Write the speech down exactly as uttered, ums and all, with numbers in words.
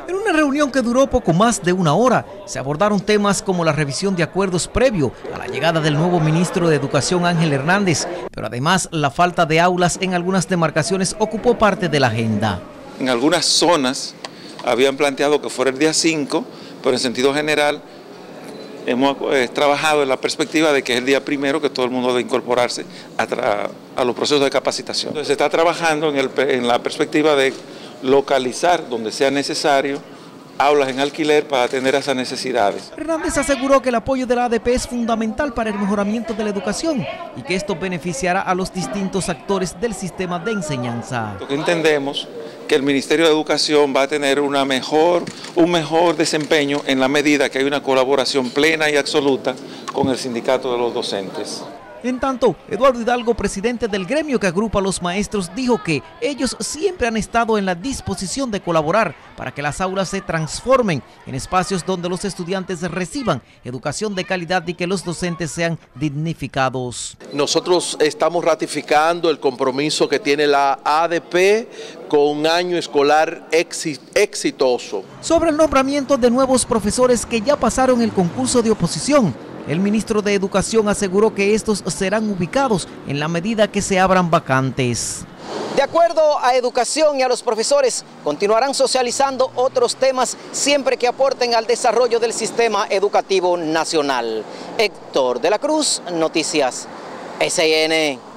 En una reunión que duró poco más de una hora, se abordaron temas como la revisión de acuerdos previo a la llegada del nuevo ministro de Educación Ángel Hernández, pero además la falta de aulas en algunas demarcaciones ocupó parte de la agenda. En algunas zonas habían planteado que fuera el día cinco, pero en sentido general hemos eh, trabajado en la perspectiva de que es el día primero que todo el mundo debe incorporarse a, a los procesos de capacitación. Entonces se está trabajando en, el, en la perspectiva de localizar donde sea necesario aulas en alquiler para atender a esas necesidades. Hernández aseguró que el apoyo de la A D P es fundamental para el mejoramiento de la educación y que esto beneficiará a los distintos actores del sistema de enseñanza. Entendemos que el Ministerio de Educación va a tener una mejor, un mejor desempeño en la medida que hay una colaboración plena y absoluta con el sindicato de los docentes. En tanto, Eduardo Hidalgo, presidente del gremio que agrupa a los maestros, dijo que ellos siempre han estado en la disposición de colaborar para que las aulas se transformen en espacios donde los estudiantes reciban educación de calidad y que los docentes sean dignificados. Nosotros estamos ratificando el compromiso que tiene la A D P con un año escolar exitoso. Sobre el nombramiento de nuevos profesores que ya pasaron el concurso de oposición, el ministro de Educación aseguró que estos serán ubicados en la medida que se abran vacantes. De acuerdo a Educación y a los profesores, continuarán socializando otros temas siempre que aporten al desarrollo del sistema educativo nacional. Héctor de la Cruz, Noticias S I N.